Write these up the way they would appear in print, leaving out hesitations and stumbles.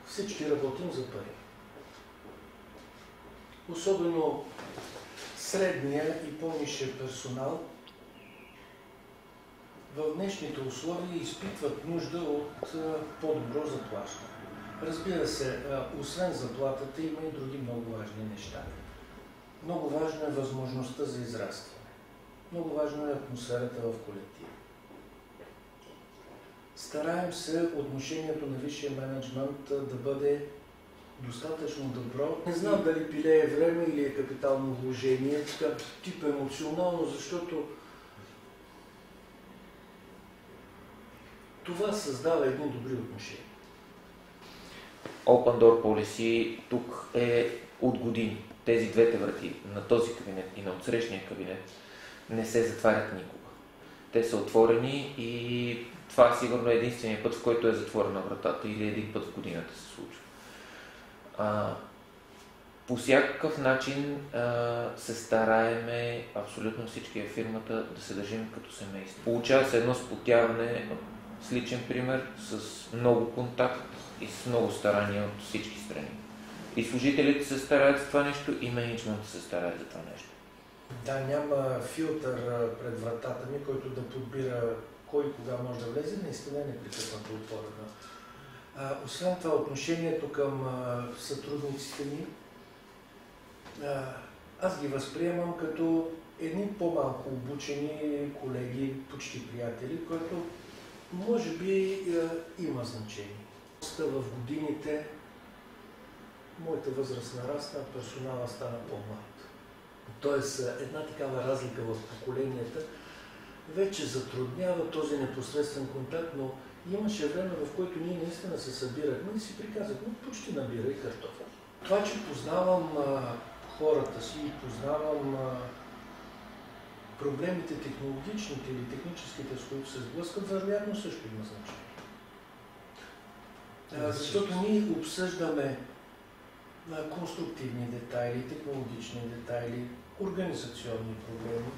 всички работим за пари. Особено средния и по-нисшия персонал в днешните условия изпитват нужда от по-добро заплащане. Разбира се, освен заплатата има и други много важни неща. Много важна е възможността за израстване. Много важна е атмосферата в колектива. Стараем се отношението на висшия мениджмънт да бъде достатъчно добро. Не знам дали пилее време или е капитално вложение, така тип емоционално, защото това създава едни добри отношения. Open Door Policy тук е от години. Тези двете врати на този кабинет и на отсрещния кабинет не се затварят никога. Те са отворени и това сигурно е единственият път, в който е затворена вратата или един път в годината се случва. По всякакъв начин се стараеме абсолютно всички в фирмата да се държим като семейство. Получава се едно сплотяване с личен пример, с много контакт и с много старания от всички страни. И служителите се стараят за това нещо, и мениджмънтът се стараят за това нещо. Да, няма филтър пред вратата ми, който да подбира кой кога може да влезе, наистина е непрекъснато отворена. Освен това, отношението към сътрудниците ми, аз ги възприемам като едни по-малко обучени колеги, почти приятели, което може би има значение. В годините моята възраст нарасна, персонала стана по-млад. Тоест една такава разлика в поколенията вече затруднява този непосредствен контакт, но имаше време, в което ние наистина се събирахме и си приказахме, почти набирай картофел. Това, че познавам хората си и познавам проблемите технологичните или техническите, с които се сблъскат, вероятно също има значение. Защото ние обсъждаме конструктивни детайли, технологични детайли, организационни проблеми.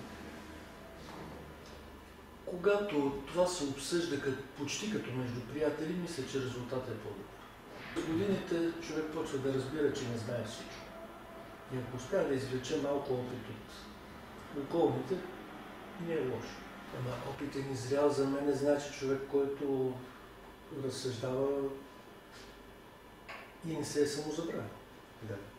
Когато това се обсъжда почти като между приятели, мисля, че резултатът е по-добър. С годините човек почва да разбира, че не знае всичко. И ако успя да извлече малко опит от околните, не е лошо. Ама опитен и зрял за мен не значи човек, който разсъждава и не се е самозабравил. Да.